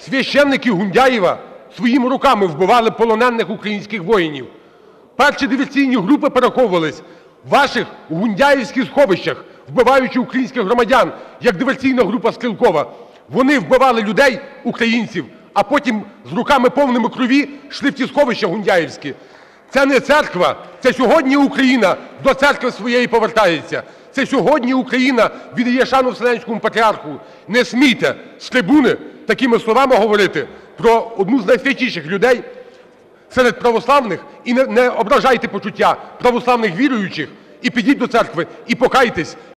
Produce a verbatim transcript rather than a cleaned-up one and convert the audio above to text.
Священники Гундяєва своїми руками вбивали полонених українських воїнів. Перші диверсійні групи переховувались в ваших гундяєвських сховищах, вбиваючи українських громадян, як диверсійна група Стрєлкова. Вони вбивали людей, українців, а потім з руками повними крові йшли в ті сховища гундяєвські. Це не церква, це сьогодні Україна до церкви своєї повертається. Це сьогодні Україна віддає шану Вселенському Патріарху. Не смійте з трибуни такими словами говорити про одну з найсвятіших людей серед православних і не, не ображайте почуття православних віруючих, і підіть до церкви, і покайтесь,